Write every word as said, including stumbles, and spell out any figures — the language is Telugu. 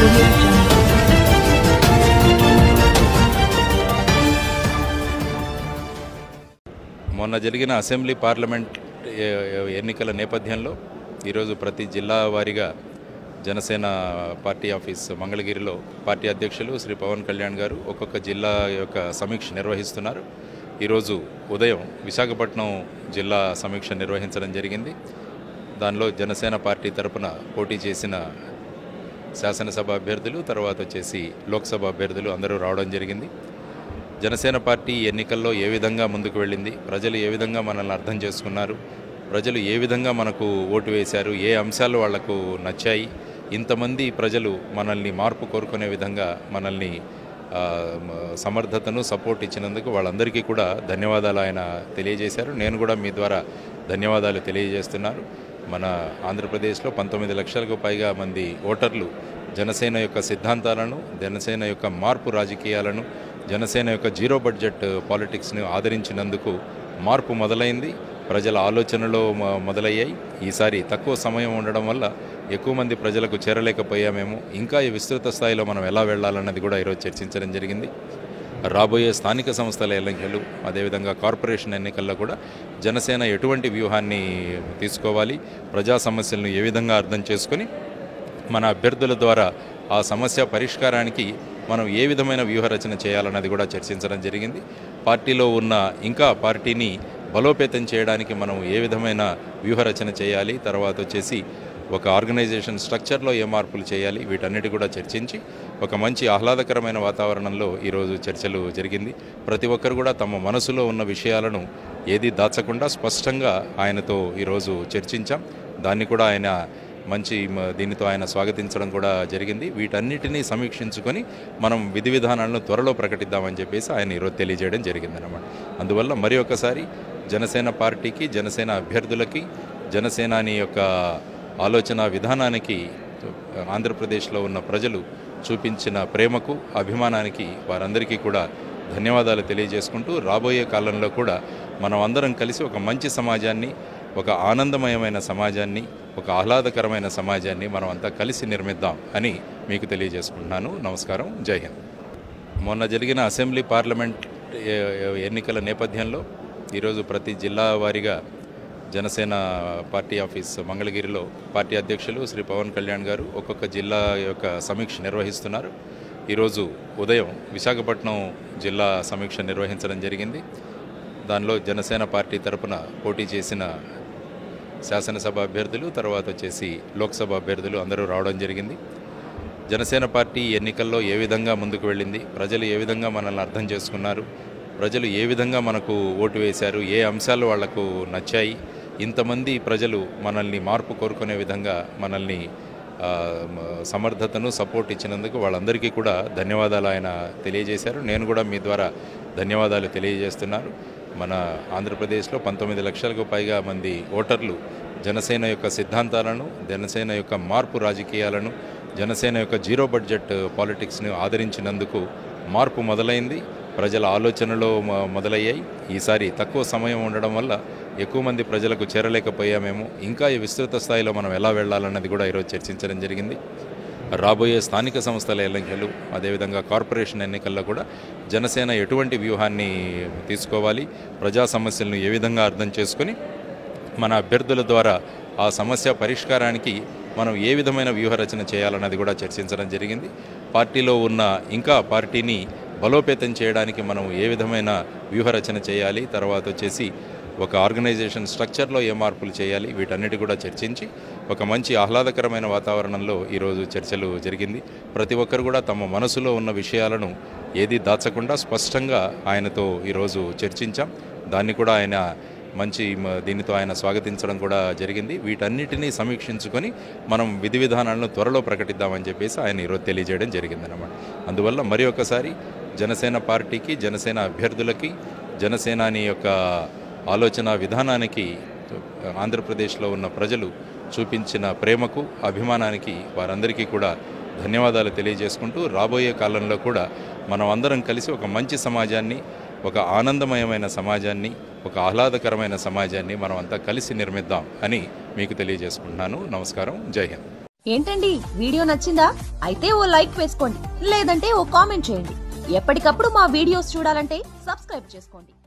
మొన్న జరిగిన అసెంబ్లీ పార్లమెంట్ ఎన్నికల నేపథ్యంలో ఈరోజు ప్రతి జిల్లా వారీగా జనసేన పార్టీ ఆఫీస్ మంగళగిరిలో పార్టీ అధ్యక్షులు శ్రీ పవన్ కళ్యాణ్ గారు ఒక్కొక్క జిల్లా యొక్క సమీక్ష నిర్వహిస్తున్నారు. ఈరోజు ఉదయం విశాఖపట్నం జిల్లా సమీక్ష నిర్వహించడం జరిగింది. దానిలో జనసేన పార్టీ తరపున పోటీ చేసిన శాసనసభ అభ్యర్థులు, తర్వాత వచ్చేసి లోక్సభ అభ్యర్థులు అందరూ రావడం జరిగింది. జనసేన పార్టీ ఎన్నికల్లో ఏ విధంగా ముందుకు వెళ్ళింది, ప్రజలు ఏ విధంగా మనల్ని అర్థం చేసుకున్నారు, ప్రజలు ఏ విధంగా మనకు ఓటు వేశారు, ఏ అంశాలు వాళ్లకు నచ్చాయి, ఇంతమంది ప్రజలు మనల్ని మార్పు కోరుకునే విధంగా మనల్ని సమర్థతను సపోర్ట్ ఇచ్చినందుకు వాళ్ళందరికీ కూడా ధన్యవాదాలు ఆయన తెలియజేశారు. నేను కూడా మీ ద్వారా ధన్యవాదాలు తెలియజేస్తున్నాను. మన ఆంధ్రప్రదేశ్లో పంతొమ్మిది లక్షలకు పైగా మంది ఓటర్లు జనసేన యొక్క సిద్ధాంతాలను, జనసేన యొక్క మార్పు రాజకీయాలను, జనసేన యొక్క జీరో బడ్జెట్ పాలిటిక్స్ని ఆదరించినందుకు మార్పు మొదలైంది. ప్రజల ఆలోచనలో మొదలయ్యాయి. ఈసారి తక్కువ సమయం ఉండడం వల్ల ఎక్కువ మంది ప్రజలకు చేరలేకపోయామేమో, ఇంకా ఈ విస్తృత స్థాయిలో మనం ఎలా వెళ్ళాలన్నది కూడా ఈరోజు చర్చించడం జరిగింది. రాబోయే స్థానిక సంస్థల ఎన్నికలు, అదేవిధంగా కార్పొరేషన్ ఎన్నికల్లో కూడా జనసేన ఎటువంటి వ్యూహాన్ని తీసుకోవాలి, ప్రజా సమస్యలను ఏ విధంగా అర్థం చేసుకొని మన అభ్యర్థుల ద్వారా ఆ సమస్య పరిష్కారానికి మనం ఏ విధమైన వ్యూహరచన చేయాలన్నది కూడా చర్చించడం జరిగింది. పార్టీలో ఉన్న ఇంకా పార్టీని బలోపేతం చేయడానికి మనం ఏ విధమైన వ్యూహరచన చేయాలి, తర్వాత వచ్చేసి ఒక ఆర్గనైజేషన్ స్ట్రక్చర్లో ఏ మార్పులు చేయాలి, వీటన్నిటి కూడా చర్చించి ఒక మంచి ఆహ్లాదకరమైన వాతావరణంలో ఈరోజు చర్చలు జరిగింది. ప్రతి ఒక్కరు కూడా తమ మనసులో ఉన్న విషయాలను ఏది దాచకుండా స్పష్టంగా ఆయనతో ఈరోజు చర్చించాం. దాన్ని కూడా ఆయన మంచి దీనితో ఆయన స్వాగతించడం కూడా జరిగింది. వీటన్నిటినీ సమీక్షించుకొని మనం విధి విధానాలను త్వరలో ప్రకటిద్దామని చెప్పేసి ఆయన ఈరోజు తెలియజేయడం జరిగిందన్నమాట. అందువల్ల మరి ఒకసారి జనసేన పార్టీకి, జనసేన అభ్యర్థులకి, జనసేనాని యొక్క ఆలోచన విధానానికి ఆంధ్రప్రదేశ్లో ఉన్న ప్రజలు చూపించిన ప్రేమకు, అభిమానానికి వారందరికీ కూడా ధన్యవాదాలు తెలియజేసుకుంటూ రాబోయే కాలంలో కూడా మనం అందరం కలిసి ఒక మంచి సమాజాన్ని, ఒక ఆనందమయమైన సమాజాన్ని, ఒక ఆహ్లాదకరమైన సమాజాన్ని మనం అంతా కలిసి నిర్మిద్దాం అని మీకు తెలియజేసుకుంటున్నాను. నమస్కారం. జై హింద్. మొన్న జరిగిన అసెంబ్లీ పార్లమెంట్ ఎన్నికల నేపథ్యంలో ఈరోజు ప్రతి జిల్లా వారీగా జనసేన పార్టీ ఆఫీస్ మంగళగిరిలో పార్టీ అధ్యక్షులు శ్రీ పవన్ కళ్యాణ్ గారు ఒక్కొక్క జిల్లా యొక్క సమీక్ష నిర్వహిస్తున్నారు. ఈరోజు ఉదయం విశాఖపట్నం జిల్లా సమీక్ష నిర్వహించడం జరిగింది. దానిలో జనసేన పార్టీ తరపున పోటీ చేసిన శాసనసభ అభ్యర్థులు, తర్వాత వచ్చేసి లోక్సభ అభ్యర్థులు అందరూ రావడం జరిగింది. జనసేన పార్టీ ఎన్నికల్లో ఏ విధంగా ముందుకు వెళ్ళింది, ప్రజలు ఏ విధంగా మనల్ని అర్థం చేసుకున్నారు, ప్రజలు ఏ విధంగా మనకు ఓటు వేశారు, ఏ అంశాలు వాళ్లకు నచ్చాయి, ఇంతమంది ప్రజలు మనల్ని మార్పు కోరుకునే విధంగా మనల్ని సమర్థతను సపోర్ట్ ఇచ్చినందుకు వాళ్ళందరికీ కూడా ధన్యవాదాలు ఆయన తెలియజేశారు. నేను కూడా మీ ద్వారా ధన్యవాదాలు తెలియజేస్తున్నాను. మన ఆంధ్రప్రదేశ్లో పంతొమ్మిది లక్షలకు పైగా మంది ఓటర్లు జనసేన యొక్క సిద్ధాంతాలను, జనసేన యొక్క మార్పు రాజకీయాలను, జనసేన యొక్క జీరో బడ్జెట్ పాలిటిక్స్ని ఆదరించినందుకు మార్పు మొదలైంది. ప్రజల ఆలోచనలో మొదలయ్యాయి. ఈసారి తక్కువ సమయం ఉండడం వల్ల ఎక్కువ మంది ప్రజలకు చేరలేకపోయామేమో, ఇంకా ఈ విస్తృత స్థాయిలో మనం ఎలా వెళ్ళాలన్నది కూడా ఈరోజు చర్చించడం జరిగింది. రాబోయే స్థానిక సంస్థల ఎన్నికలు, అదేవిధంగా కార్పొరేషన్ ఎన్నికల్లో కూడా జనసేన ఎటువంటి వ్యూహాన్ని తీసుకోవాలి, ప్రజా సమస్యలను ఏ విధంగా అర్థం చేసుకొని మన అభ్యర్థుల ద్వారా ఆ సమస్య పరిష్కారానికి మనం ఏ విధమైన వ్యూహరచన చేయాలన్నది కూడా చర్చించడం జరిగింది. పార్టీలో ఉన్న ఇంకా పార్టీని బలోపేతం చేయడానికి మనం ఏ విధమైన వ్యూహరచన చేయాలి, తర్వాత వచ్చేసి ఒక ఆర్గనైజేషన్ స్ట్రక్చర్లో ఏ మార్పులు చేయాలి, వీటన్నిటి కూడా చర్చించి ఒక మంచి ఆహ్లాదకరమైన వాతావరణంలో ఈరోజు చర్చలు జరిగింది. ప్రతి ఒక్కరు కూడా తమ మనసులో ఉన్న విషయాలను ఏది దాచకుండా స్పష్టంగా ఆయనతో ఈరోజు చర్చించాం. దాన్ని కూడా ఆయన మంచి దీనితో ఆయన స్వాగతించడం కూడా జరిగింది. వీటన్నిటినీ సమీక్షించుకొని మనం విధి విధానాలను త్వరలో ప్రకటిద్దామని చెప్పేసి ఆయన ఈరోజు తెలియజేయడం జరిగిందన్నమాట. అందువల్ల మరి ఒకసారి జనసేన పార్టీకి, జనసేన అభ్యర్థులకి, జనసేనాని యొక్క ఆలోచన విధానానికి ఆంధ్రప్రదేశ్లో ఉన్న ప్రజలు చూపించిన ప్రేమకు, అభిమానానికి వారందరికీ కూడా ధన్యవాదాలు తెలియజేసుకుంటూ రాబోయే కాలంలో కూడా మనం అందరం కలిసి ఒక మంచి సమాజాన్ని, ఒక ఆనందమయమైన సమాజాన్ని, ఒక ఆహ్లాదకరమైన సమాజాన్ని మనం అంతా కలిసి నిర్మిద్దాం అని మీకు తెలియజేసుకుంటున్నాను. నమస్కారం. జై హింద్. ఏంటండి వీడియో నచ్చిందా? అయితే ఓ లైక్ వేసుకోండి, లేదంటే ఓ కామెంట్ చేయండి. ఎప్పటికప్పుడు మా వీడియోస్ చూడాలంటే సబ్స్క్రైబ్ చేసుకోండి.